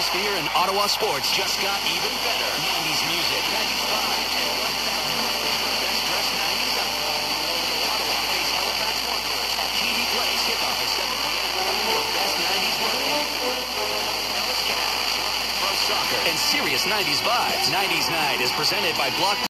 atmosphere in Ottawa sports just got even better. 90s music, 90s vibe, and 1,000 best dressed 90s outfit. Ottawa face Halifax Wanderers at TV Place. Kickoff at 7 p.m. The best 90s world. Ellis Cavs, live pro soccer, and serious 90s vibes. 90s Night is presented by Block